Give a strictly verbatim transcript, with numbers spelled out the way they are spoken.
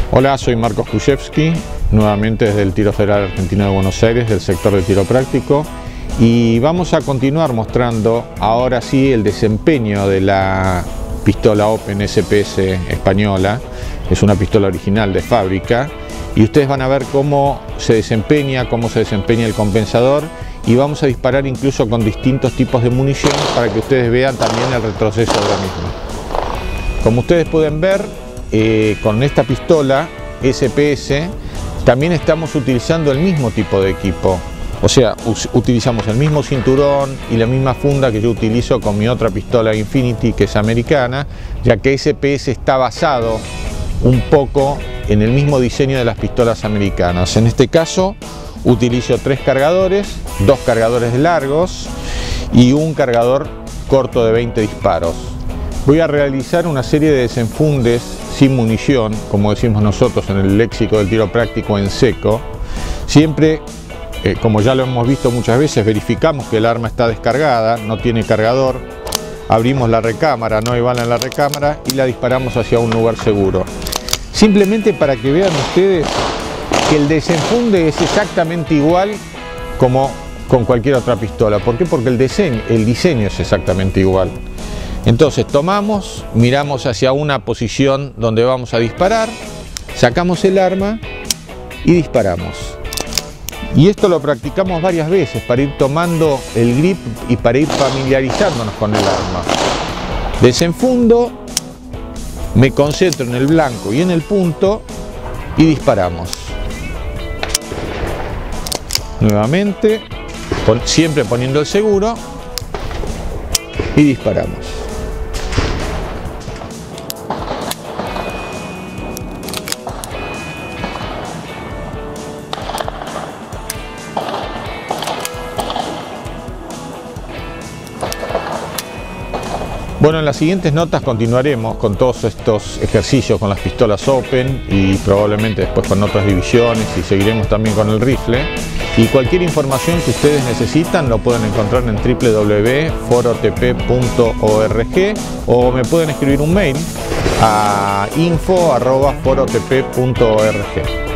Hola, soy Marcos Kuszewski, nuevamente desde el Tiro Federal Argentino de Buenos Aires, del sector de tiro práctico, y vamos a continuar mostrando ahora sí el desempeño de la pistola Open S P S española. Es una pistola original de fábrica y ustedes van a ver cómo se desempeña, cómo se desempeña el compensador, y vamos a disparar incluso con distintos tipos de munición para que ustedes vean también el retroceso de la misma. Como ustedes pueden ver, eh, con esta pistola S P S también estamos utilizando el mismo tipo de equipo. O sea, utilizamos el mismo cinturón y la misma funda que yo utilizo con mi otra pistola Infinity, que es americana, ya que S P S está basado un poco en el mismo diseño de las pistolas americanas. En este caso utilizo tres cargadores, dos cargadores largos y un cargador corto de veinte disparos. Voy a realizar una serie de desenfundes sin munición, como decimos nosotros en el léxico del tiro práctico, en seco. Siempre, eh, como ya lo hemos visto muchas veces, verificamos que el arma está descargada, no tiene cargador, abrimos la recámara, no hay bala en la recámara y la disparamos hacia un lugar seguro. Simplemente para que vean ustedes que el desenfunde es exactamente igual como con cualquier otra pistola. ¿Por qué? Porque el diseño, el diseño es exactamente igual. Entonces tomamos, miramos hacia una posición donde vamos a disparar, sacamos el arma y disparamos. Y esto lo practicamos varias veces para ir tomando el grip y para ir familiarizándonos con el arma. Desenfundo, me concentro en el blanco y en el punto y disparamos. Nuevamente, siempre poniendo el seguro, y disparamos. Bueno, en las siguientes notas continuaremos con todos estos ejercicios con las pistolas Open y probablemente después con otras divisiones, y seguiremos también con el rifle. Y cualquier información que ustedes necesitan lo pueden encontrar en w w w punto foro t p punto org o me pueden escribir un mail a info arroba foro t p punto org.